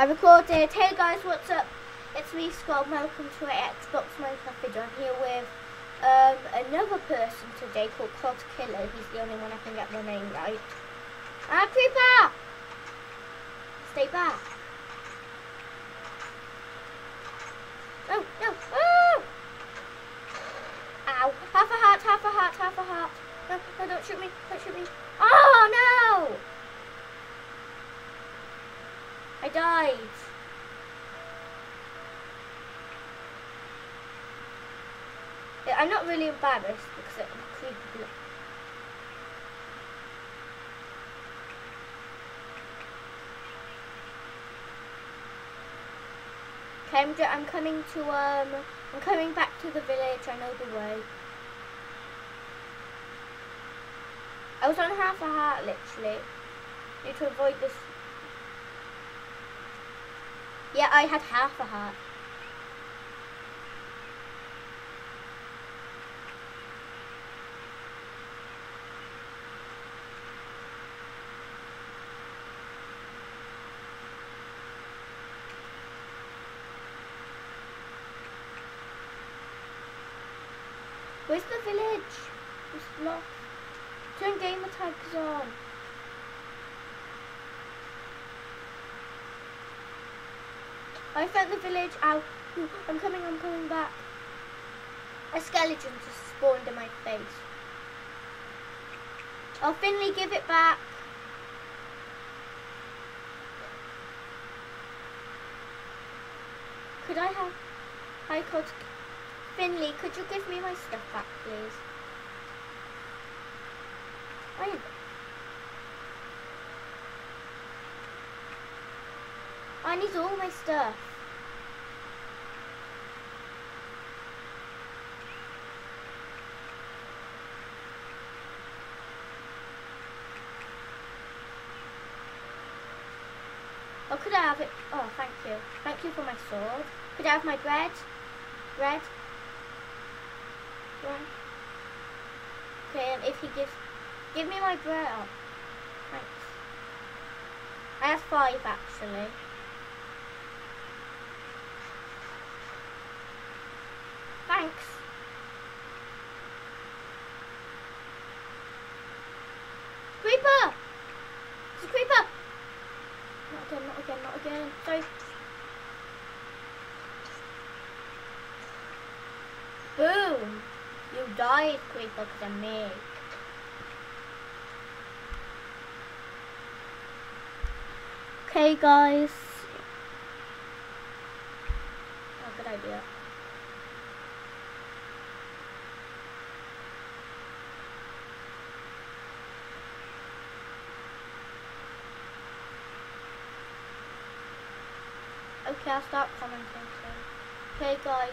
I recorded. Hey guys, what's up? It's me, Scott. Welcome to an Xbox Minecraft video. I'm here with another person today called Cod Killer. He's the only one I can get my name right. Ah, creeper! Stay back. No, no. Oh! Ow. Half a heart, half a heart, half a heart. No, no, don't shoot me. Don't shoot me. Oh, no! I died. I'm not really embarrassed because I'm creepy. Okay, I'm coming to I'm coming back to the village. I know the way. I was on half a heart literally. Need to avoid this. Yeah, I had half a heart. Where's the village? It's lost. Turn gamer tags on. I found the village. Ow. Ooh, I'm coming back. A skeleton just spawned in my face. Oh, Finley, give it back. Could I have... Hi, Cod. Finley, could you give me my stuff back, please? I need all my stuff. Oh, could I have it? Oh, thank you. Thank you for my sword. Could I have my bread? Bread? Bread? Okay, and if he give me my bread. Oh, thanks. I have 5 actually. Thanks. Creeper! It's a creeper! Not again, not again, not again. Sorry. Boom! You died, creeper, because I'm me. Okay, guys. Oh, good idea. Okay, I'll start commenting soon. Okay, guys.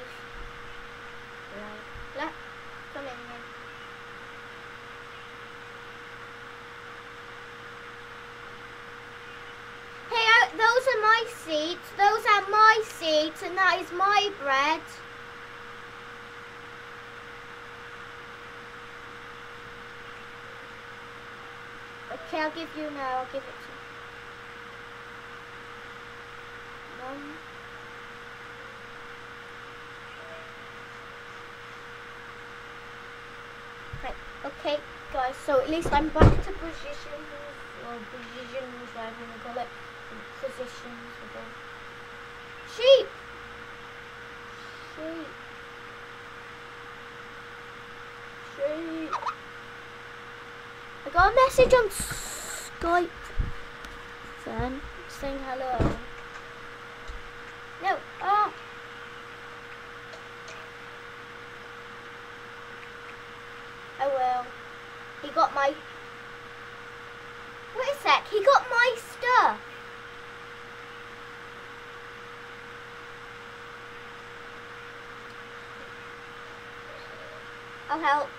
Right. Come in here. Hey, those are my seeds. Those are my seeds, and that is my bread. Okay, I'll give you now. I'll give it to you. Right, okay, guys, so at least I'm back to positions, or positions, whatever you want to call it. Positions, sheep! Sheep! Sheep! I got a message on Skype then saying hello. No, oh! I will. He got my... Wait a sec, he got my stuff. I'll help.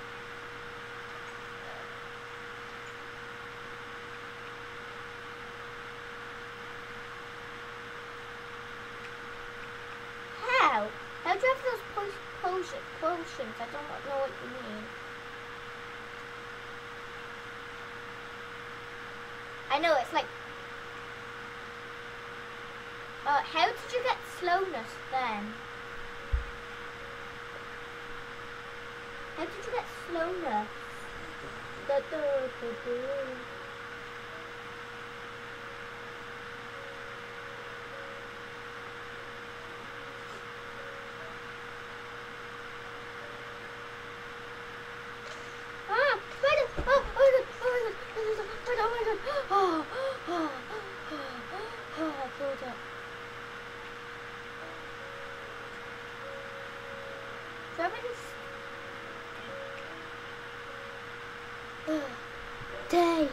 How? How do you have those potions? I don't know what you mean. I know, it's like How did you get slowness then? How did you get slowness? Da, da, da, da. Ah, spider! Oh, oh, oh, oh, oh, oh, oh, oh, I killed it. So everything's... Day.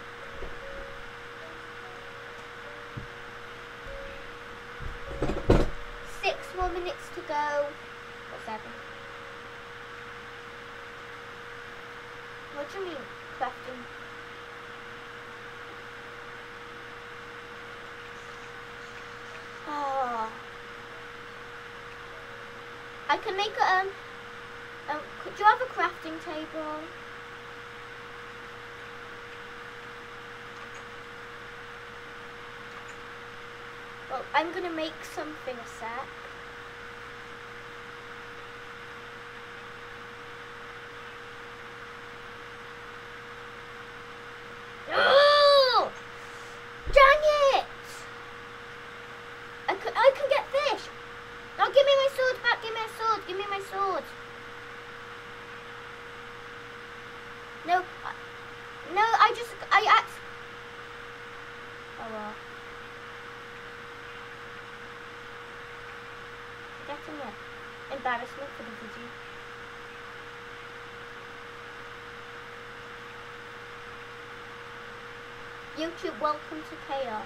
6 more minutes to go. Or 7. What do you mean, crafting? Oh. I can make a, do you have a crafting table? Well, I'm gonna make something a sec. Oh! Dang it! I can get fish. Now give me my sword back. Give me my sword. Give me my sword. No, no. I asked. Oh well. Getting it. Embarrassment for the video. YouTube, welcome to chaos.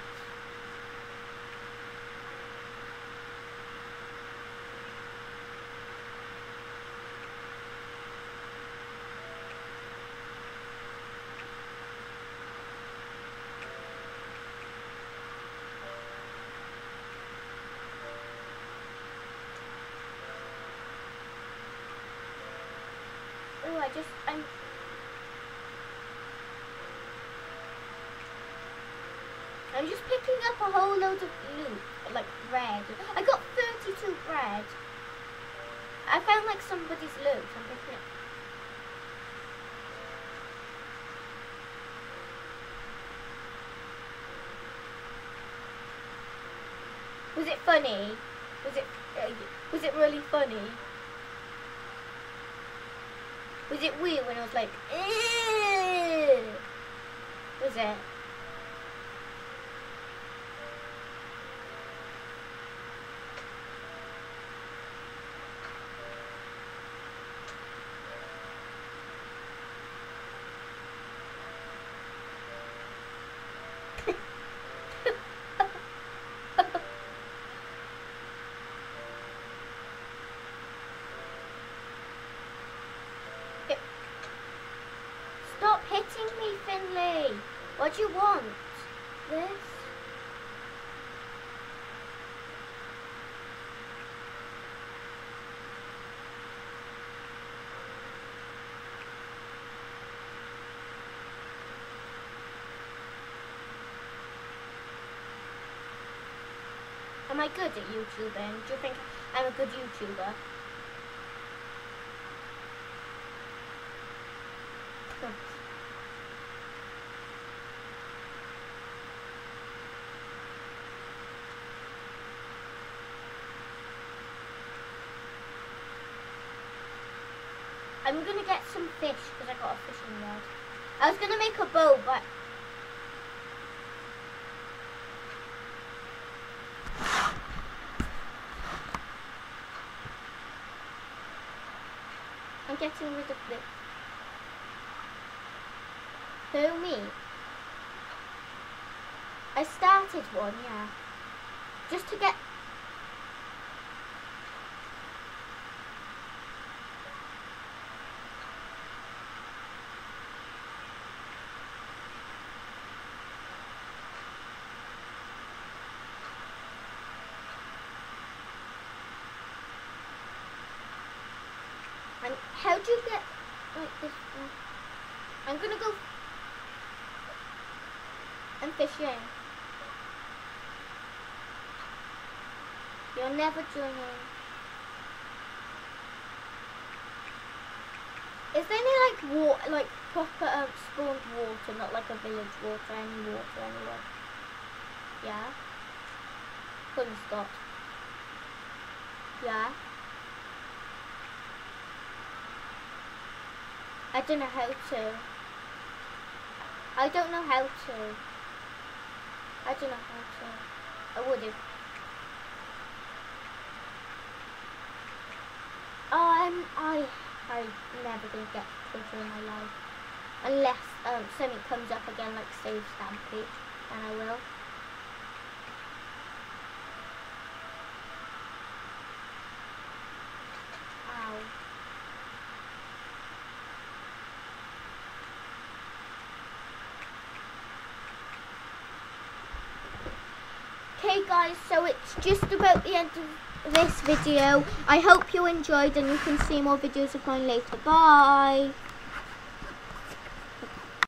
Oh, I'm just picking up a whole load of loot, like bread. I got 32 bread. I found like somebody's loot. I'm picking it. Was it funny? Was it really funny? Was it weird when I was like, ew? Was it? Stop hitting me, Finley! What do you want? This? Am I good at YouTubing? Do you think I'm a good YouTuber? I'm gonna get some fish because I got a fishing rod. I was gonna make a bow, but I'm getting rid of this. Who, me? I started one, yeah. Just to get... And how do you get like this one? I'm gonna go and fishing. You're never joining. Is there any like water, like proper spawned water, not like a village water, any water anyway? Yeah. Couldn't stop. Yeah. I don't know how to. I don't know how to. I don't know how to. I would have. I never gonna get Twitter in my life. Unless something comes up again like Save Stampede, then I will. Ow. Okay guys, so it's just about the end of this video. I hope you enjoyed and you can see more videos of mine later. Bye!